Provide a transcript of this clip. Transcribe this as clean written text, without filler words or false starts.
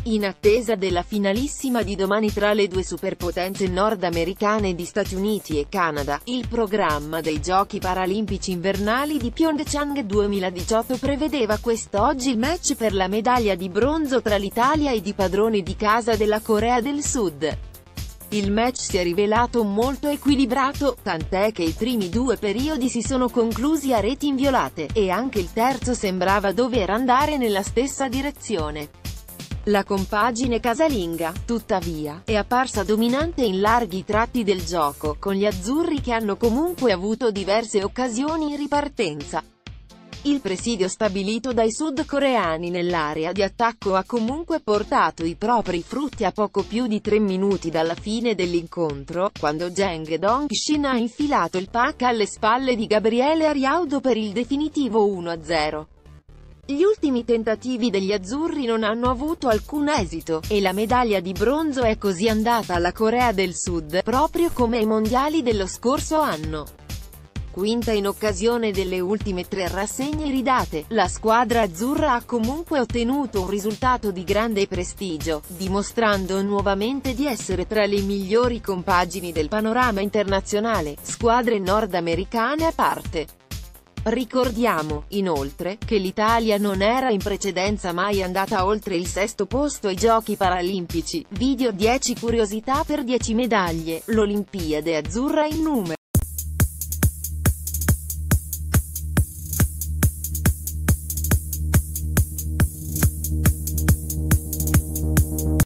In attesa della finalissima di domani tra le due superpotenze nordamericane di Stati Uniti e Canada, il programma dei Giochi Paralimpici Invernali di Pyeongchang 2018 prevedeva quest'oggi il match per la medaglia di bronzo tra l'Italia ed i padroni di casa della Corea del Sud. Il match si è rivelato molto equilibrato, tant'è che i primi due periodi si sono conclusi a reti inviolate, e anche il terzo sembrava dover andare nella stessa direzione. La compagine casalinga, tuttavia, è apparsa dominante in larghi tratti del gioco, con gli azzurri che hanno comunque avuto diverse occasioni in ripartenza. Il presidio stabilito dai sudcoreani nell'area di attacco ha comunque portato i propri frutti a poco più di 3 minuti dalla fine dell'incontro, quando Jang Dong-shin ha infilato il pack alle spalle di Gabriele Ariaudo per il definitivo 1-0. Gli ultimi tentativi degli azzurri non hanno avuto alcun esito, e la medaglia di bronzo è così andata alla Corea del Sud, proprio come ai mondiali dello scorso anno. Quinta in occasione delle ultime 3 rassegne iridate, la squadra azzurra ha comunque ottenuto un risultato di grande prestigio, dimostrando nuovamente di essere tra le migliori compagini del panorama internazionale, squadre nordamericane a parte. Ricordiamo, inoltre, che l'Italia non era in precedenza mai andata oltre il 6° posto ai Giochi Paralimpici. Video 10 curiosità per 10 medaglie, l'Olimpiade azzurra in numero.